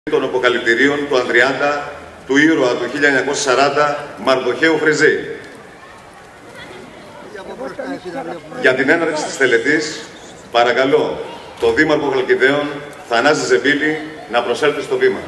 των αποκαλυπτηρίων του Ανδριάντα, του ήρωα του 1940 Μαρδοχαίου Φρεζή. Για την έναρξη της τελετής, παρακαλώ τον Δήμαρχο Χαλκιδαίων, Θανάση Ζεμπίλη, να προσέλθει στο βήμα.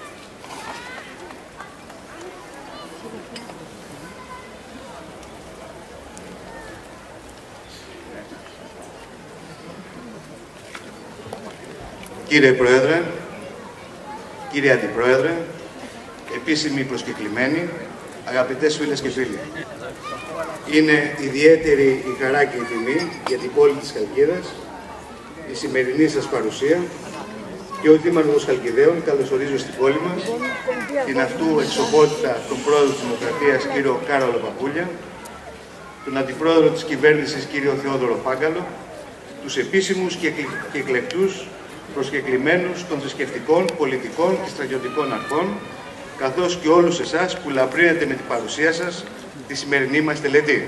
Κύριε Πρόεδρε, κύριε Αντιπρόεδρε, επίσημοι προσκεκλημένοι, αγαπητές φίλες και φίλοι. Είναι ιδιαίτερη η χαρά και η τιμή για την πόλη της Χαλκίδας, η σημερινή σας παρουσία και ο Δήμαρχος Χαλκιδαίων καλωσορίζω στην πόλη μας την αυτού εξοχότητα τον Πρόεδρο της Δημοκρατίας κύριο Κάρολο Παπούλια, τον Αντιπρόεδρο της Κυβέρνησης κύριο Θεόδωρο Πάγκαλο, τους επίσημους και εκλεκτούς προσκεκλημένους των θρησκευτικών, πολιτικών και στρατιωτικών αρχών, καθώς και όλους εσάς που λαμπρύνετε με την παρουσία σας τη σημερινή μας τελετή.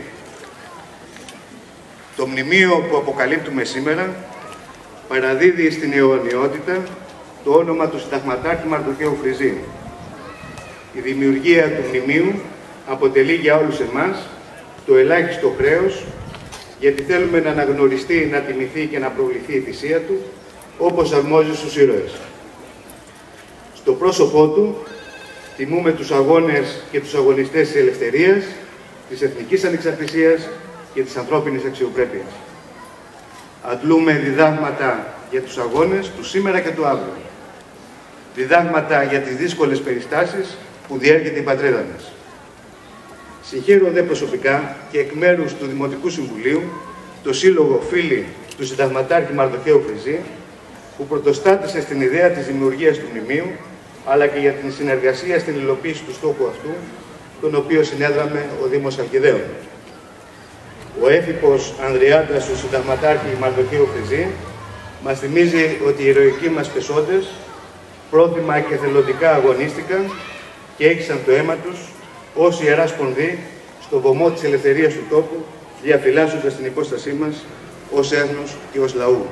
Το μνημείο που αποκαλύπτουμε σήμερα παραδίδει στην αιωνιότητα το όνομα του συνταγματάρχη Μαρδοχαίου Φρεζή. Η δημιουργία του μνημείου αποτελεί για όλους εμάς το ελάχιστο χρέος, γιατί θέλουμε να αναγνωριστεί, να τιμηθεί και να προβληθεί η θυσία του, όπως αρμόζει στους ήρωες. Στο πρόσωπό του τιμούμε τους αγώνες και τους αγωνιστές της ελευθερίας, της εθνικής ανεξαρτησίας και της ανθρώπινης αξιοπρέπειας. Αντλούμε διδάγματα για τους αγώνες του σήμερα και του αύριο. Διδάγματα για τις δύσκολες περιστάσεις που διέρχεται η πατρίδα μας. Συγχαίρω δε προσωπικά και εκ μέρους του Δημοτικού Συμβουλίου το Σύλλογο Φίλοι του Συνταγματάρχη Μαρδοχαίου Φρεζή, που πρωτοστάτησε στην ιδέα της δημιουργίας του μνημείου, αλλά και για την συνεργασία στην υλοποίηση του στόχου αυτού, τον οποίο συνέδραμε ο Δήμος Χαλκιδαίων. Ο έφυπος Ανδριάντας του Συνταγματάρχη Μαρδοχαίου Φρεζή μας θυμίζει ότι οι ηρωικοί μας πεσόντες πρόθυμα και θελοντικά αγωνίστηκαν και έκυσαν το αίμα τους ως ιερά σπονδύ στο βωμό της ελευθερίας του τόπου, διαφυλάσσοντας την υπόστασή μας ως έθνος και ως λαού.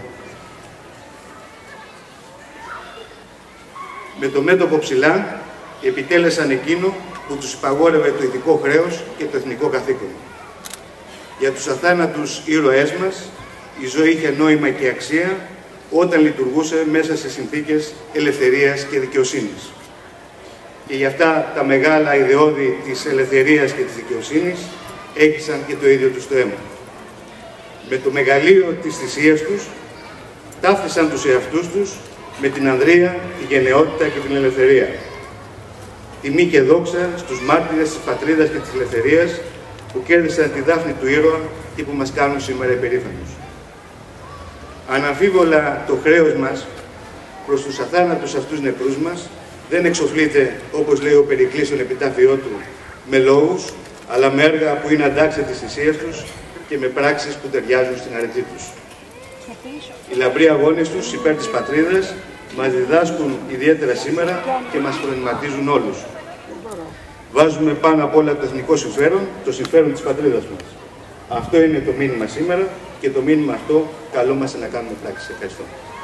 Με το μέτωπο ψηλά επιτέλεσαν εκείνο που τους υπαγόρευε το ηθικό χρέος και το εθνικό καθήκον. Για τους αθάνατους ήρωές μας η ζωή είχε νόημα και αξία όταν λειτουργούσε μέσα σε συνθήκες ελευθερίας και δικαιοσύνης. Και για αυτά τα μεγάλα ιδεώδη της ελευθερίας και της δικαιοσύνης έκυσαν και το ίδιο τους το αίμα. Με το μεγαλείο της θυσίας τους ταύτισαν τους εαυτούς τους με την ανδρεία, τη γενναιότητα και την ελευθερία. Τιμή και δόξα στους μάρτυρες της πατρίδας και της ελευθερίας που κέρδισαν τη δάφνη του ήρωα και που μας κάνουν σήμερα υπερήφανους. Αναμφίβολα το χρέος μας προς τους αθάνατους αυτούς νεκρούς μας δεν εξοφλείται, όπως λέει ο Περικλής στον επιτάφιό του, με λόγους, αλλά με έργα που είναι αντάξια της θυσίας τους και με πράξεις που ταιριάζουν στην αρετή τους. Οι λαμπροί αγώνες τους υπέρ της πατρίδας μας διδάσκουν ιδιαίτερα σήμερα και μας προβληματίζουν όλους. Βάζουμε πάνω απ' όλα το εθνικό συμφέρον, το συμφέρον της πατρίδας μας. Αυτό είναι το μήνυμα σήμερα και το μήνυμα αυτό καλούμαστε να κάνουμε πράξη. Ευχαριστώ.